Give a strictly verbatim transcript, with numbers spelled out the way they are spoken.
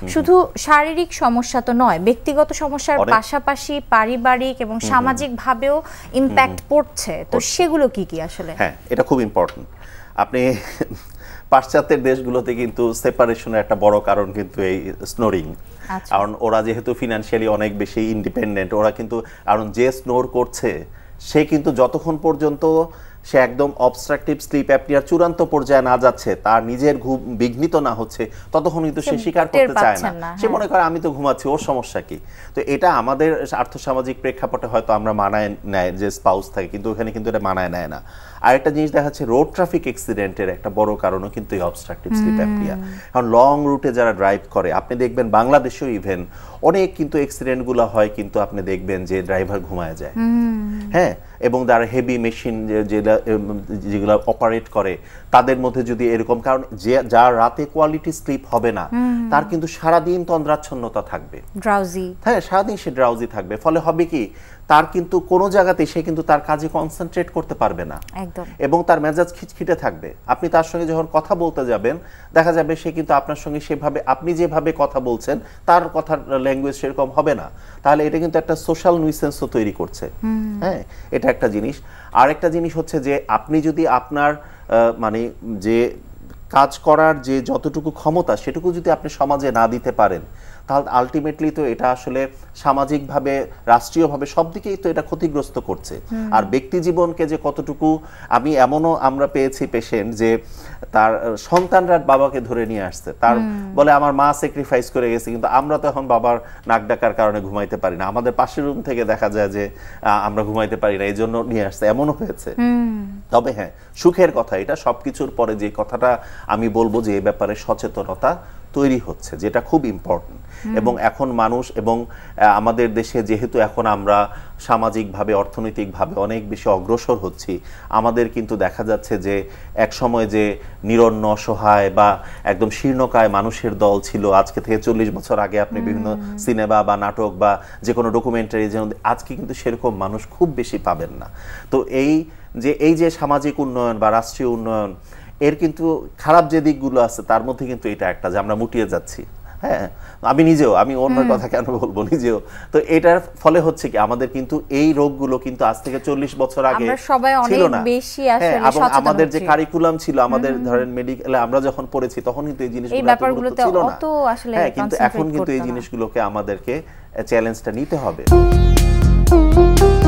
শুধু শারীরিক সমস্যা তো নয়, ব্যক্তিগত সমস্যার পাশাপাশি পারিবারিক এবং সামাজিক ভাবেও ইমপ্যাক্ট পড়ছে, তো সেগুলো কি কি আসলে? হ্যাঁ, এটা খুব ইম্পর্টেন্ট। আপনি পাশ্চাত্যের দেশগুলোতে কিন্তু সেপারেশনের একটা বড় কারণ কিন্তু এই স্নোরিং, কারণ ওরা যেহেতু ফিনান্সিয়ালি অনেক বেশি ইন্ডিপেন্ডেন্ট, ওরা কিন্তু কারণ যে স্নোর করছে সে কিন্তু যতক্ষণ পর্যন্ত সে একদম অবস্ট্রাকটিভ স্লিপ অ্যাপনিয়ার চূড়ান্ত পর্যায়ে না যাচ্ছে, তার নিজের ঘুম বিঘ্নিত না হচ্ছে, ততক্ষণ কিন্তু সে স্বীকার করতে চায় না। সে মনে করে আমি তো ঘুমাচ্ছি, ওর সমস্যা কি? তো এটা আমাদের আর্থসামাজিক প্রেক্ষাপটে হয়তো আমরা মানায় নেয় যে স্পাউস থাকে, কিন্তু ওখানে কিন্তু এটা মানায় নেয় না। আরেকটা জিনিস দেখা যাচ্ছে রোড ট্রাফিক অ্যাক্সিডেন্টের একটা বড় কারণও কিন্তু এই অবস্ট্রাকটিভ স্লিপ অ্যাপনিয়া। কারণ লং রুটে যারা ড্রাইভ করে, আপনি দেখবেন বাংলাদেশেও ইভেন অনেক কিন্তু অ্যাক্সিডেন্টগুলো হয়, কিন্তু আপনি দেখবেন যে ড্রাইভার ঘুমায় যায়। হ্যাঁ, এবং যারা হেভি মেশিন যেগুলো অপারেট করে তাদের মধ্যে যদি এরকম, কারণ যে যার রাতে কোয়ালিটি স্লিপ হবে না তার কিন্তু সারাদিন তন্দ্রাচ্ছন্নতা থাকবে, ড্রাউজি। হ্যাঁ, সারাদিন সে ড্রাউজি থাকবে, ফলে হবে কি তার কিন্তু কোনো জায়গাতে সে কিন্তু তার কাজে কনসেন্ট্রেট করতে পারবে না এবং তার মেজাজ খিটখিটে থাকবে। আপনি তার সঙ্গে যখন কথা বলতে যাবেন দেখা যাবে সে কিন্তু আপনার সঙ্গে সেভাবে আপনি যেভাবে কথা বলছেন তার কথার ল্যাঙ্গুয়েজ সেরকম হবে না। তাহলে এটা কিন্তু একটা সোশ্যাল নুইসেন্সও তৈরি করছে। হ্যাঁ, এটা একটা জিনিস। আরেকটা জিনিস হচ্ছে যে আপনি যদি আপনার মানে যে কাজ করার যে যতটুকু ক্ষমতা সেটুকু যদি আপনি সমাজে না দিতে পারেন, তাহলে আলটিমেটলি তো এটা আসলে সামাজিকভাবে রাষ্ট্রীয়ভাবে সব দিকেই তো এটা ক্ষতিগ্রস্ত করছে। আর ব্যক্তি জীবনকে যে কতটুকু, আমি এমনও আমরা পেয়েছি পেশেন্ট যে তার সন্তানরা বাবাকে ধরে নিয়ে আসছে, তার বলে আমার মা স্যাক্রিফাইস করে গেছে, কিন্তু আমরা তো এখন বাবার নাক ডাকার কারণে ঘুমাইতে পারি না, আমাদের পাশের রুম থেকে দেখা যায় যে আমরা ঘুমাইতে পারি না, এই জন্য নিয়ে আসছে, এমনও হয়েছে। তবে হ্যাঁ, সুখের কথা এটা, সবকিছুর পরে যে কথাটা আমি বলবো যে এই ব্যাপারে সচেতনতা তৈরি হচ্ছে, যেটা খুব ইম্পর্টেন্ট। এবং এখন মানুষ এবং আমাদের দেশে যেহেতু এখন আমরা সামাজিকভাবে অর্থনৈতিকভাবে অনেক বেশি অগ্রসর হচ্ছি, আমাদের কিন্তু দেখা যাচ্ছে যে এক সময় যে নিরন্ন অসহায় বা একদম শীর্ণকায় মানুষের দল ছিল আজকে থেকে চল্লিশ বছর আগে, আপনি বিভিন্ন সিনেমা বা নাটক বা যে কোনো ডকুমেন্টারি, আজকে কিন্তু সেরকম মানুষ খুব বেশি পাবেন না। তো এই যে এই যে সামাজিক উন্নয়ন বা রাষ্ট্রীয় উন্নয়ন, এর কিন্তু খারাপ যে দিকগুলো আছে তার মধ্যে কিন্তু এটা একটা যে আমরা মুটিয়ে যাচ্ছি। হ্যাঁ, আমি নিজেও, আমি অন্যের কথা কেন বলবো, নিজেও তো এটার ফলে হচ্ছে কি আমাদের কিন্তু এই রোগগুলো কিন্তু আজ থেকে চল্লিশ বছর আগে ছিল না। হ্যাঁ, এবং আমাদের যে কারিকুলাম ছিল, আমাদের ধরেন মেডিকেলে আমরা যখন পড়েছি তখন কিন্তু এই জিনিসগুলো ছিল না। হ্যাঁ, কিন্তু এখন কিন্তু এই জিনিসগুলোকে আমাদেরকে চ্যালেঞ্জটা নিতে হবে।